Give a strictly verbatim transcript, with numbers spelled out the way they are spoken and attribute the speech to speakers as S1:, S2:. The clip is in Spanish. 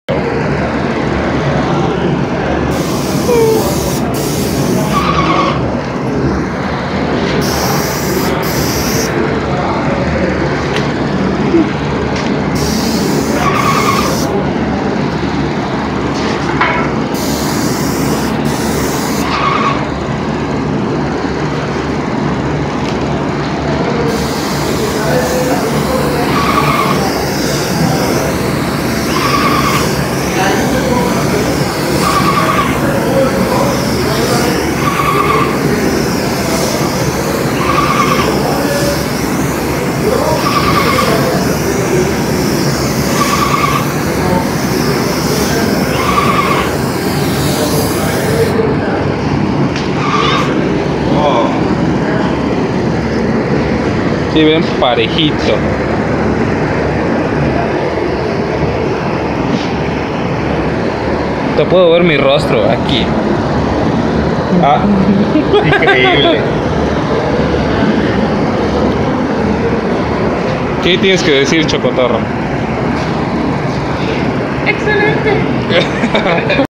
S1: Si ven parejito. Te puedo ver mi rostro aquí. Ah, increíble. ¿Qué tienes que decir, Chocotorro?
S2: Excelente.